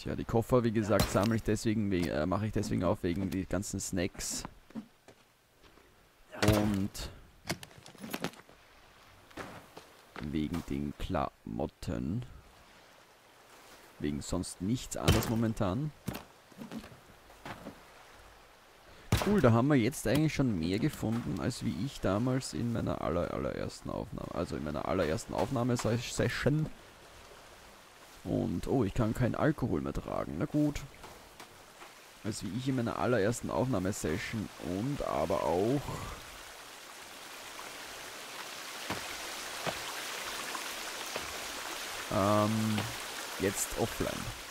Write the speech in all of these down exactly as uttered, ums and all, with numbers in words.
ja, die Koffer, wie gesagt, sammle ich deswegen, äh, mache ich deswegen auf, wegen die ganzen Snacks. Und wegen den Klamotten. Wegen sonst nichts anderes momentan. Cool, da haben wir jetzt eigentlich schon mehr gefunden, als wie ich damals in meiner aller, allerersten Aufnahme, also in meiner allerersten Aufnahmesession. Und, oh, ich kann keinen Alkohol mehr tragen, na gut. Als wie ich in meiner allerersten Aufnahmesession und aber auch ähm, jetzt offline.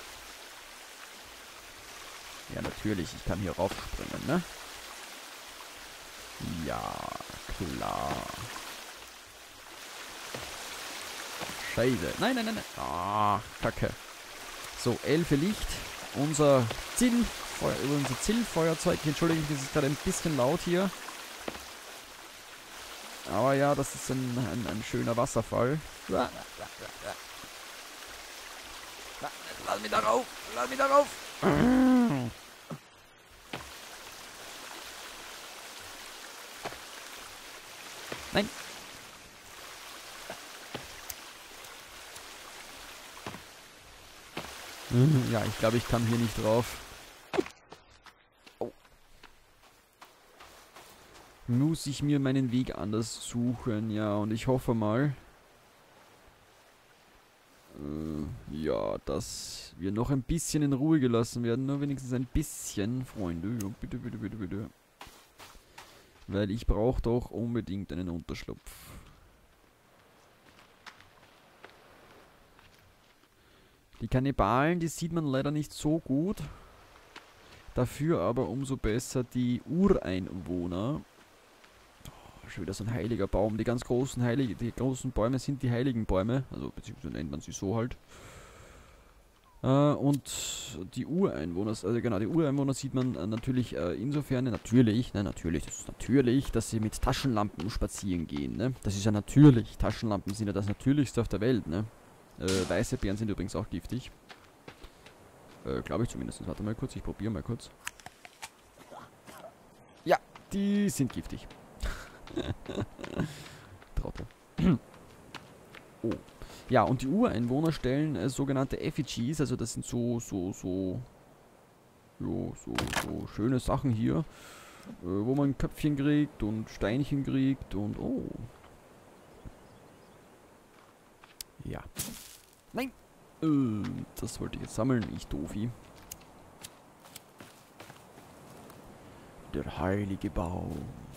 Ja, natürlich, ich kann hier raufspringen, ne? Ja, klar. Scheiße. Nein, nein, nein, nein. Ah, Kacke. So, Elfe Licht. Unser Ziel, unser Zielfeuerzeug. Entschuldigung, das ist gerade ein bisschen laut hier. Aber ja, das ist ein, ein, ein schöner Wasserfall. Lass mich da rauf! Lass mich da rauf! Nein! Ja, ich glaube, ich kann hier nicht drauf. Oh. Muss ich mir meinen Weg anders suchen, ja, und ich hoffe mal, äh, ja, dass wir noch ein bisschen in Ruhe gelassen werden, nur wenigstens ein bisschen, Freunde, ja, bitte, bitte, bitte, bitte. Weil ich brauche doch unbedingt einen Unterschlupf. Die Kannibalen, die sieht man leider nicht so gut. Dafür aber umso besser die Ureinwohner. Oh, schon wieder so ein heiliger Baum. Die ganz großen Heilige, die großen Bäume sind die heiligen Bäume. Also beziehungsweise nennt man sie so halt. Äh, und die Ureinwohner, also genau, die Ureinwohner sieht man äh, natürlich äh, insofern, natürlich, ne, natürlich, das ist natürlich, dass sie mit Taschenlampen spazieren gehen, ne. Das ist ja natürlich. Taschenlampen sind ja das Natürlichste auf der Welt, ne. Äh, weiße Beeren sind übrigens auch giftig. Äh, glaube ich zumindest. Warte mal kurz, ich probiere mal kurz. Ja, die sind giftig. Trottel. Oh. Ja, und die Ureinwohner stellen äh, sogenannte Effigies, also das sind so, so, so, jo, so, so schöne Sachen hier, äh, wo man Köpfchen kriegt und Steinchen kriegt und, oh. Ja. Nein! Äh, das wollte ich jetzt sammeln, ich Doofi. Der heilige Baum.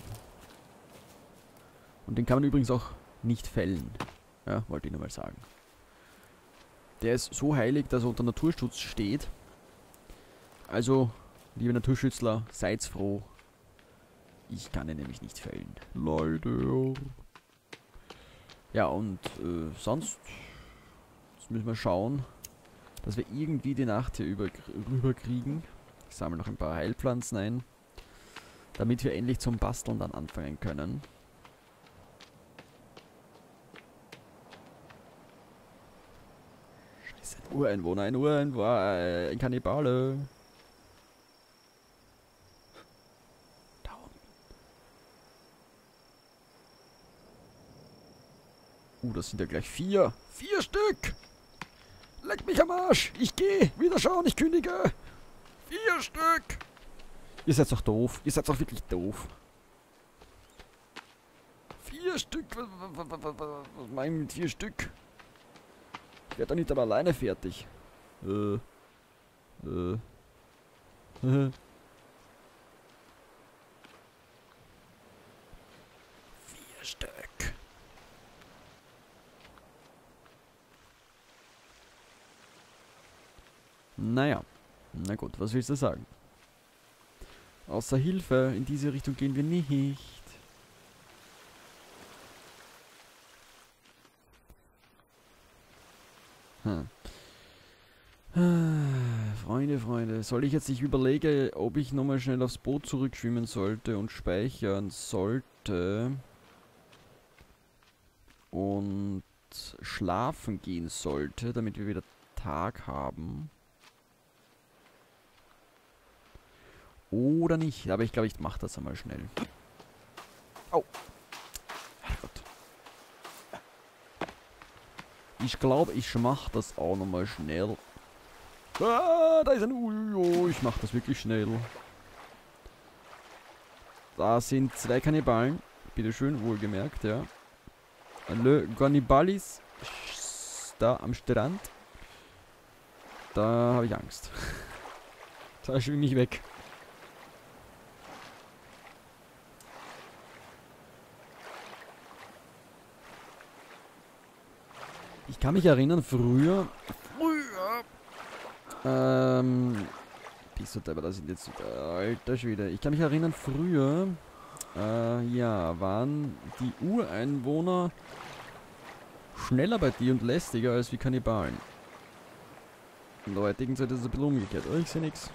Und den kann man übrigens auch nicht fällen. Ja, wollte ich nur mal sagen. Der ist so heilig, dass er unter Naturschutz steht. Also, liebe Naturschützler, seid froh. Ich kann ihn nämlich nicht fällen. Leider. Ja, und äh, sonst... Jetzt müssen wir schauen, dass wir irgendwie die Nacht hier über, rüberkriegen. Ich sammle noch ein paar Heilpflanzen ein. Damit wir endlich zum Basteln dann anfangen können. Scheiße, ein Ureinwohner, ein Ureinwohner, äh, ein Kannibale. Da unten. Uh, das sind ja gleich vier. Vier Stück! Leck mich am Arsch! Ich gehe! Wieder schauen, ich kündige! Vier Stück! Ihr seid doch doof. Ihr seid doch wirklich doof. Vier Stück? Was, was, was, was meine ich mit vier Stück? Ich werde doch nicht aber alleine fertig. Äh. Äh. Vier Stück. Naja. Na gut, was willst du sagen? Außer Hilfe, in diese Richtung gehen wir nicht. Hm. Freunde, Freunde, soll ich jetzt, ich überlege, ob ich nochmal schnell aufs Boot zurückschwimmen sollte und speichern sollte und schlafen gehen sollte, damit wir wieder Tag haben. oder nicht. Aber ich glaube, ich mache das einmal schnell. Au. Herrgott. Ich glaube, ich mache das auch nochmal schnell. Ah, da ist ein Ujo. Ich mache das wirklich schnell. Da sind zwei Kannibalen. Bitteschön, wohlgemerkt, ja. Le Cannibalis. Da am Strand. Da habe ich Angst. Da schwimme ich weg. Ich kann mich erinnern, früher... Früher... Ähm... Bist du da, das sind jetzt... Alter Schwede. Ich kann mich erinnern, früher... Äh, ja, waren die Ureinwohner schneller bei dir und lästiger als wie Kannibalen. In der heutigen Zeit ist es ein bisschen umgekehrt. Oh, ich sehe nichts.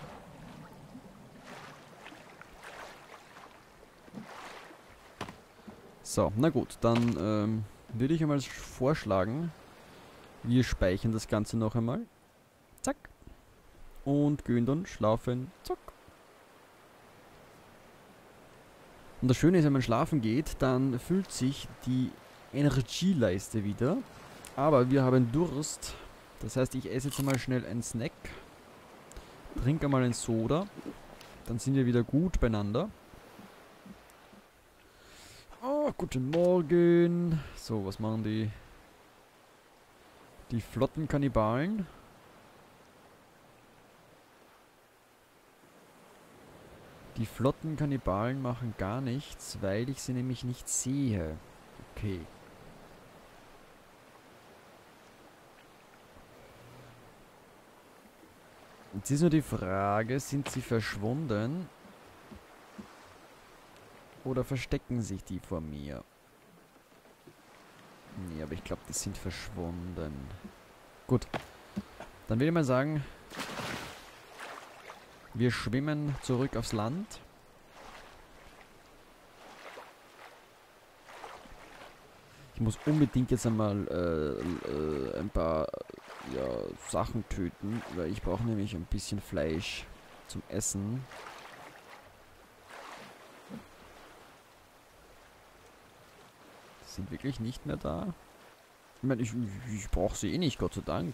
So, na gut, dann ähm, würde ich einmal vorschlagen, wir speichern das Ganze noch einmal. Zack. Und gehen dann schlafen. Zack. Und das Schöne ist, wenn man schlafen geht, dann füllt sich die Energieleiste wieder. Aber wir haben Durst. Das heißt, ich esse jetzt einmal schnell einen Snack. Trinke einmal einen Soda. Dann sind wir wieder gut beieinander. Oh, guten Morgen. So, was machen die? Die flotten Kannibalen. Die flotten Kannibalen machen gar nichts, weil ich sie nämlich nicht sehe. Okay. Jetzt ist nur die Frage, sind sie verschwunden? Oder verstecken sich die vor mir? Nee, aber ich glaube, die sind verschwunden. Gut. Dann würde ich mal sagen, wir schwimmen zurück aufs Land. Ich muss unbedingt jetzt einmal äh, äh, ein paar ja, Sachen töten, weil ich brauche nämlich ein bisschen Fleisch zum Essen. Die sind wirklich nicht mehr da. Ich meine, ich, ich brauche sie eh nicht, Gott sei Dank.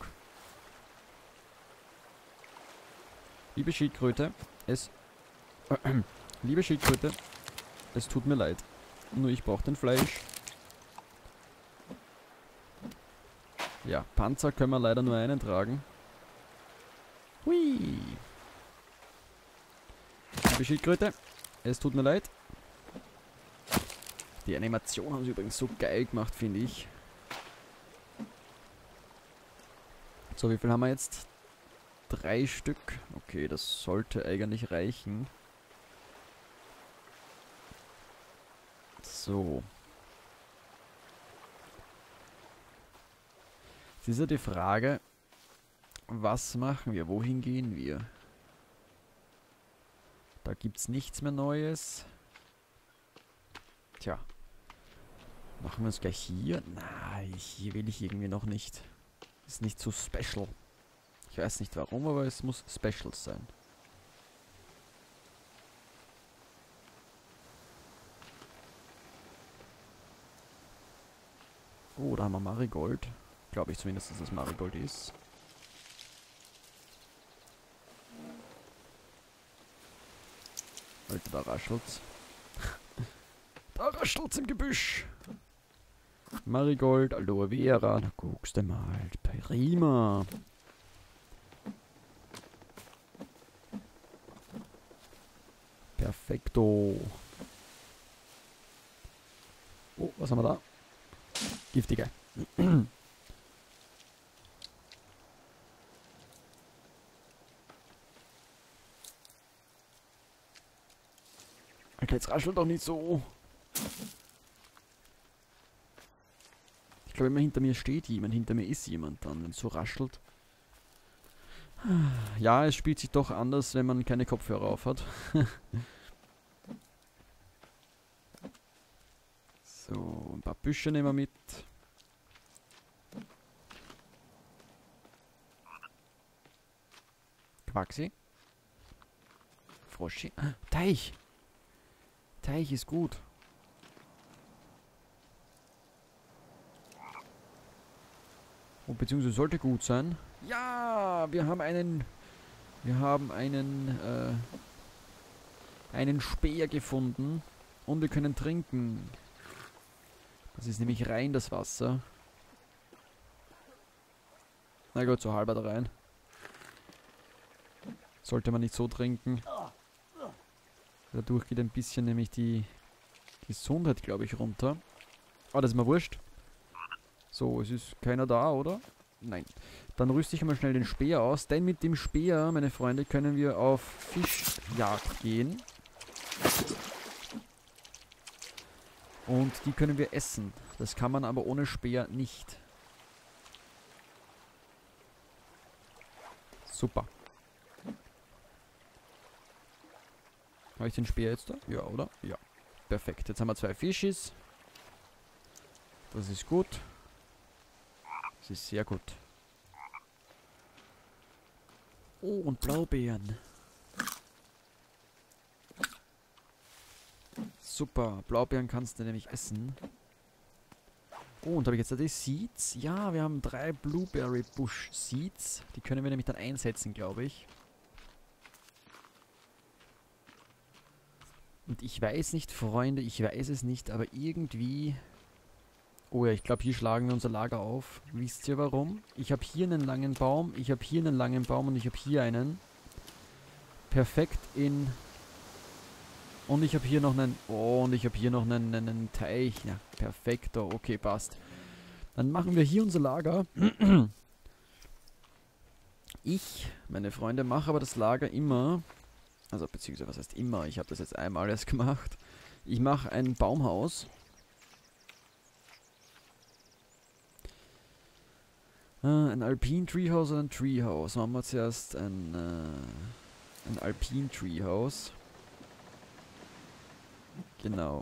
Liebe Schildkröte, es... Äh, liebe Schildkröte, es tut mir leid. Nur ich brauche den Fleisch. Ja, Panzer können wir leider nur einen tragen. Hui. Liebe Schildkröte, es tut mir leid. Die Animation haben sie übrigens so geil gemacht, finde ich. So, wie viel haben wir jetzt? Drei Stück. Okay, das sollte eigentlich reichen. So. Jetzt ist ja die Frage, was machen wir? Wohin gehen wir? Da gibt es nichts mehr Neues. Tja. Machen wir es gleich hier? Nein, hier will ich irgendwie noch nicht. Ist nicht so special. Ich weiß nicht warum, aber es muss special sein. Oh, da haben wir Marigold. Glaube ich zumindest, dass es Marigold ist. Alter, da raschelt's. Da raschelt's im Gebüsch. Marigold, Aloe Vera, da guckst du mal. Prima. Perfekto. Oh, was haben wir da? Giftige. Okay, jetzt raschelt doch nicht so. Ich glaube, immer hinter mir steht jemand. Hinter mir ist jemand dann, wenn es so raschelt. Ja, es spielt sich doch anders, wenn man keine Kopfhörer auf hat. So, ein paar Büsche nehmen wir mit. Quaxi. Froschi. Ah, Teich. Teich ist gut. Oh, beziehungsweise sollte gut sein. Ja, wir haben einen... Wir haben einen... Äh, einen Speer gefunden. Und wir können trinken. Das ist nämlich rein das Wasser. Na gut, so halber da rein. Sollte man nicht so trinken. Dadurch geht ein bisschen nämlich die Gesundheit, glaube ich, runter. Aber das ist mir wurscht. So, es ist keiner da, oder? Nein. Dann rüste ich mal schnell den Speer aus, denn mit dem Speer, meine Freunde, können wir auf Fischjagd gehen. Und die können wir essen. Das kann man aber ohne Speer nicht. Super. Habe ich den Speer jetzt da? Ja, oder? Ja. Perfekt. Jetzt haben wir zwei Fischis. Das ist gut. Das ist sehr gut. Oh, und Blaubeeren. Super. Blaubeeren kannst du nämlich essen. Oh, und habe ich jetzt da die Seeds? Ja, wir haben drei Blueberry Bush Seeds. Die können wir nämlich dann einsetzen, glaube ich. Und ich weiß nicht, Freunde, ich weiß es nicht, aber irgendwie... Oh ja, ich glaube, hier schlagen wir unser Lager auf. Wisst ihr warum? Ich habe hier einen langen Baum, ich habe hier einen langen Baum und ich habe hier einen. Perfekt in... Und ich habe hier noch einen... Oh, und ich habe hier noch einen, einen Teich. Ja, perfekto. Okay, passt. Dann machen wir hier unser Lager. Ich, meine Freunde, mache aber das Lager immer... Also, beziehungsweise, was heißt immer? Ich habe das jetzt einmal erst gemacht. Ich mache ein Baumhaus. Äh, ein Alpine Treehouse oder ein Treehouse? Machen wir zuerst ein, äh, ein Alpine Treehouse. Genau.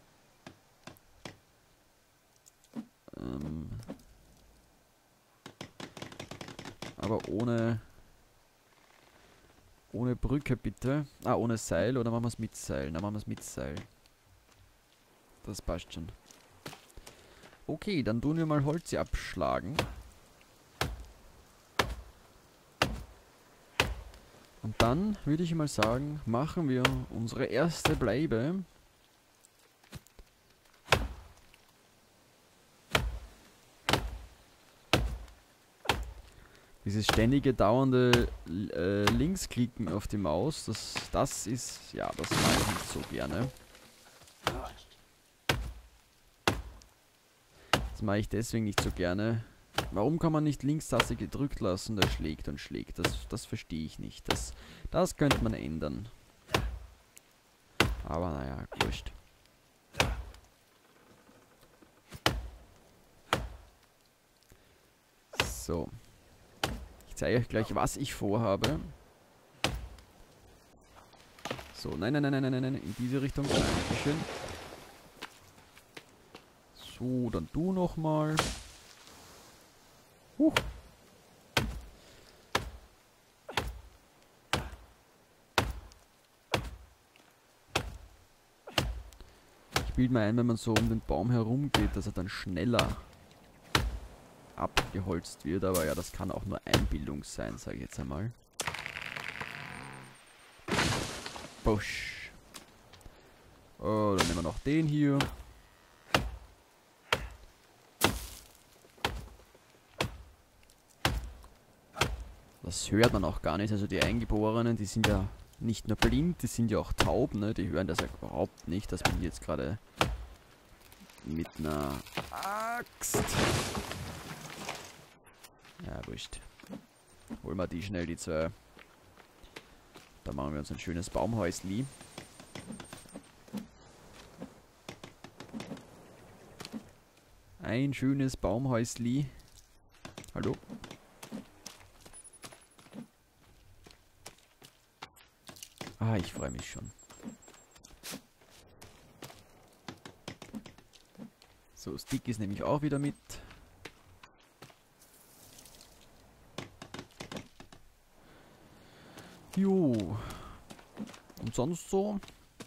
Ähm, aber ohne... Ohne Brücke bitte. Ah, ohne Seil oder machen wir es mit Seil? Dann machen wir es mit Seil. Das passt schon. Okay, dann tun wir mal Holz abschlagen. Und dann würde ich mal sagen, machen wir unsere erste Bleibe. Dieses ständige dauernde äh, Linksklicken auf die Maus, das, das ist, ja, das mag ich nicht so gerne. Das mache ich deswegen nicht so gerne. Warum kann man nicht Linkstaste gedrückt lassen und er schlägt und schlägt? Das, das verstehe ich nicht. Das, das könnte man ändern. Aber naja, wurscht. So. Ich zeige euch gleich, was ich vorhabe. So, nein, nein, nein, nein, nein, nein, in diese Richtung. Dankeschön. So, dann du nochmal. Huch. Ich bilde mir ein, wenn man so um den Baum herum geht, dass er dann schneller abgeholzt wird, aber ja, das kann auch nur Einbildung sein, sage ich jetzt einmal. Busch. Oh, dann nehmen wir noch den hier. Das hört man auch gar nicht, also die Eingeborenen, die sind ja nicht nur blind, die sind ja auch taub, ne? Die hören das ja überhaupt nicht, dass man jetzt gerade mit einer Axt... Ja, wurscht. Holen wir die schnell, die zwei. Da machen wir uns ein schönes Baumhäusli. Ein schönes Baumhäusli. Hallo? Ah, ich freue mich schon. So, Stick ist nämlich auch wieder mit. Jo. Und sonst so...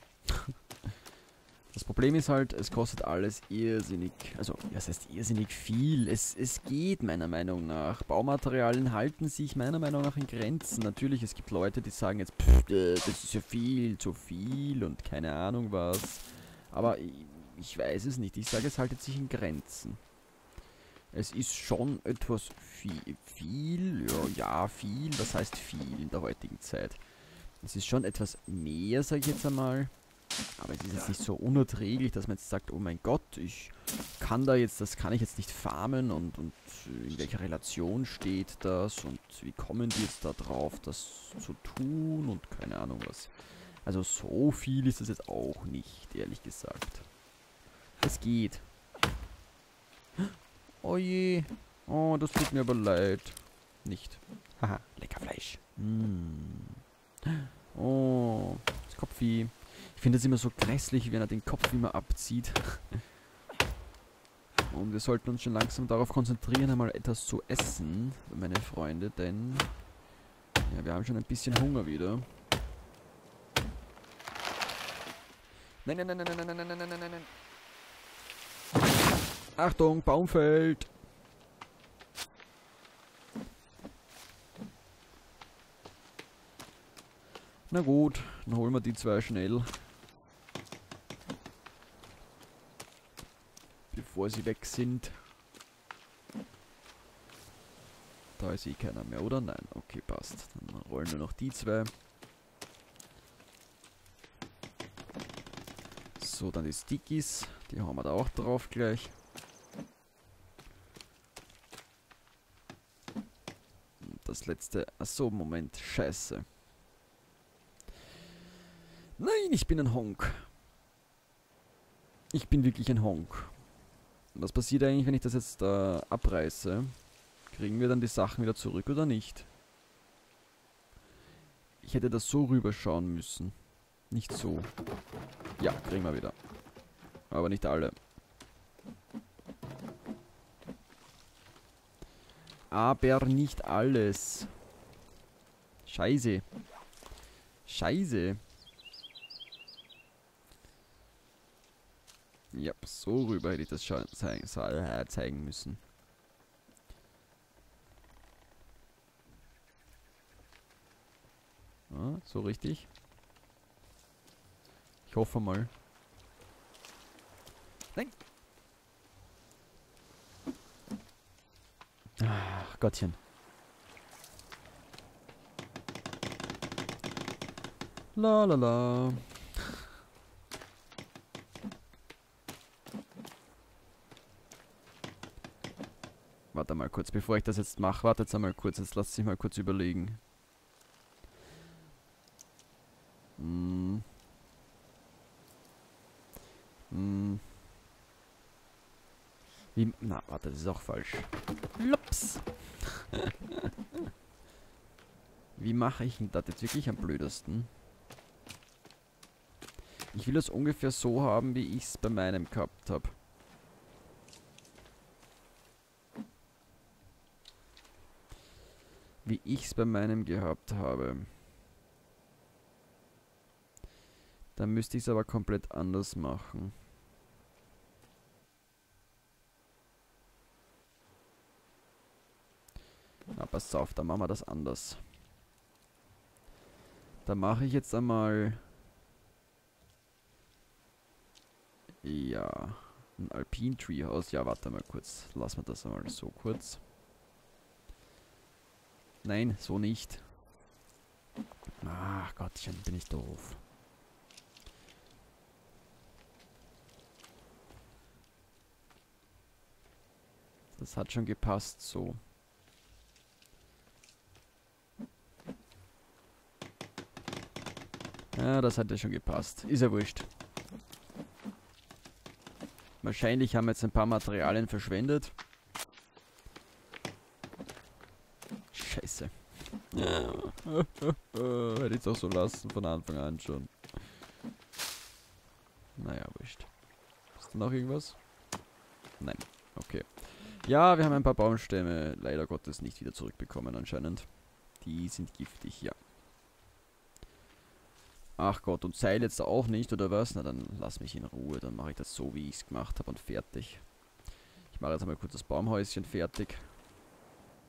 Das Problem ist halt, es kostet alles irrsinnig, also das heißt irrsinnig viel. Es, es geht meiner Meinung nach. Baumaterialien halten sich meiner Meinung nach in Grenzen. Natürlich, es gibt Leute, die sagen jetzt, pff, äh, das ist ja viel, zu viel und keine Ahnung was. Aber ich, ich weiß es nicht. Ich sage, es haltet sich in Grenzen. Es ist schon etwas viel, viel, ja, ja, viel, was heißt viel in der heutigen Zeit? Es ist schon etwas mehr, sage ich jetzt einmal. Aber es ist jetzt nicht so unerträglich, dass man jetzt sagt, oh mein Gott, ich kann da jetzt, das kann ich jetzt nicht farmen und, und in welcher Relation steht das und wie kommen die jetzt da drauf, das zu tun und keine Ahnung was. Also so viel ist das jetzt auch nicht, ehrlich gesagt. Es geht. Oh je. Oh, das tut mir aber leid. Nicht. Haha, lecker Fleisch. Mm. Oh, das Kopfvieh. Ich finde es immer so grässlich, wenn er den Kopf immer abzieht. Und wir sollten uns schon langsam darauf konzentrieren, einmal etwas zu essen, meine Freunde, denn ja, wir haben schon ein bisschen Hunger wieder. Nein, nein, nein, nein, nein, nein, nein, nein, nein, nein, nein. Achtung, Baum fällt. Na gut, dann holen wir die zwei schnell. Bevor sie weg sind. Da ist eh keiner mehr, oder? Nein, okay, passt. Dann rollen wir noch die zwei. So, dann die Stickies. Die haben wir da auch drauf gleich. Und das letzte... Achso, Moment, scheiße. Nein, ich bin ein Honk. Ich bin wirklich ein Honk. Was passiert eigentlich, wenn ich das jetzt äh, abreiße? Kriegen wir dann die Sachen wieder zurück oder nicht? Ich hätte das so rüberschauen müssen. Nicht so. Ja, kriegen wir wieder. Aber nicht alle. Aber nicht alles. Scheiße. Scheiße. Ja, so rüber hätte ich das schon zeigen, zeigen müssen. Ja, so richtig. Ich hoffe mal. Nein! Ach, Gottchen. La la la. Warte mal kurz, bevor ich das jetzt mache. Warte jetzt einmal kurz, jetzt lasst sich mal kurz überlegen. Hm. Hm. Wie, na, warte, das ist auch falsch. Lups. Wie mache ich denn das jetzt wirklich am blödesten? Ich will das ungefähr so haben, wie ich es bei meinem gehabt habe. Wie ich es bei meinem gehabt habe. Dann müsste ich es aber komplett anders machen. Na, passt auf, dann machen wir das anders. Da mache ich jetzt einmal... Ja, ein Alpine Treehouse. Ja, warte mal kurz. Lassen wir das einmal so kurz. Nein, so nicht. Ach Gottchen, bin ich doof. Das hat schon gepasst, so. Ja, das hat ja schon gepasst. Ist ja wurscht. Wahrscheinlich haben wir jetzt ein paar Materialien verschwendet. Scheiße. Hätte ich es auch so lassen von Anfang an schon. Naja, wurscht. Ist da noch irgendwas? Nein. Okay. Ja, wir haben ein paar Baumstämme leider Gottes nicht wieder zurückbekommen anscheinend. Die sind giftig, ja. Ach Gott, und Seil jetzt auch nicht, oder was? Na, dann lass mich in Ruhe. Dann mache ich das so, wie ich es gemacht habe und fertig. Ich mache jetzt einmal kurz das Baumhäuschen fertig.